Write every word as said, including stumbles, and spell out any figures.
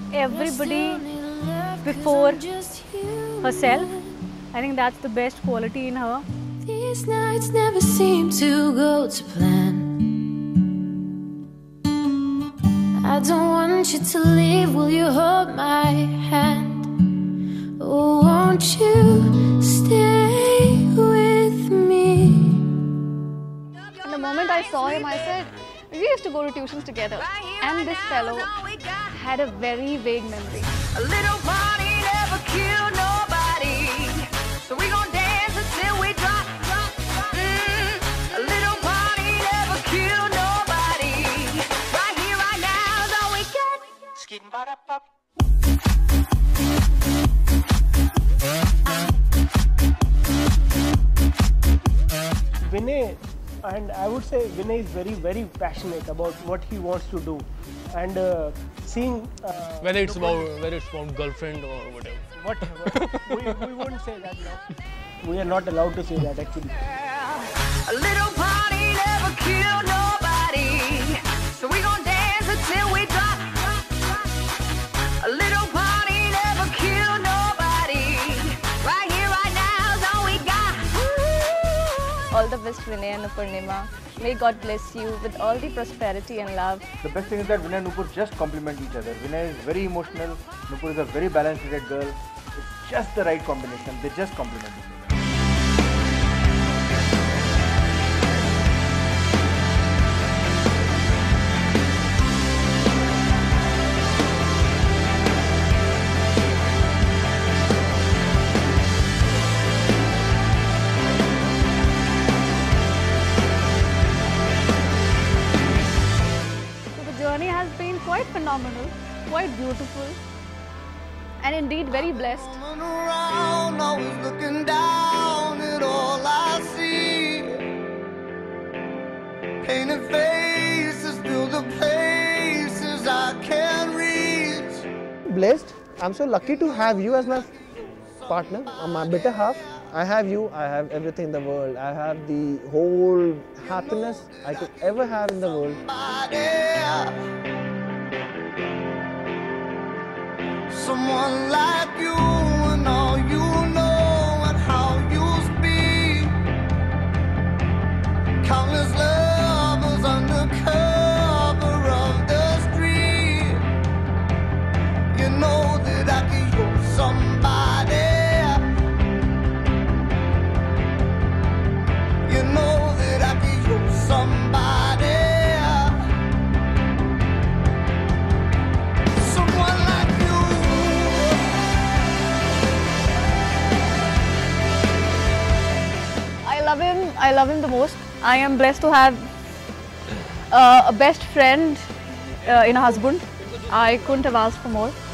everybody before herself. I think that's the best quality in her. These nights never seem to go to plan. I don't want you to leave, will you hold my hand? Oh, won't you stay with me? And the moment I saw him, I said, we used to go to tuitions together. And this fellow had a very vague memory. A little party never killed nobody, so we gon' dance until we drop, drop, drop. Mm, a little party never killed nobody. Right here, right now is all we got. Skidding ba da pop. Vinay, and I would say Vinay is very, very passionate about what he wants to do, and uh, seeing uh, whether it's about whether it's about girlfriend or whatever. Whatever. we, we won't say that now. We are not allowed to say that actually. A little party never killed nobody, so we gon' dance until we drop, drop, drop. A little party never killed nobody. Right here, right now is all we got. All the best, Vinay and Nupurnima. May God bless you with all the prosperity and love. The best thing is that Vinay and Nupur just complement each other. Vinay is very emotional, Nupur is a very balanced girl. It's just the right combination. They just complement each other. Has been quite phenomenal, quite beautiful, and indeed very blessed. Around, always looking down at all I see. Painted faces fill the places I can't reach. Blessed. I'm so lucky to have you as my partner, my better half. I have you, I have everything in the world. I have the whole happiness I could ever have in the world. Someone like you and all you know and how you speak. Countless lovers under cover of the street. You know that I could use somebody. You know that I could use somebody. Someone like you. I love him. I love him the most. I am blessed to have uh, a best friend uh, in a husband. I couldn't have asked for more.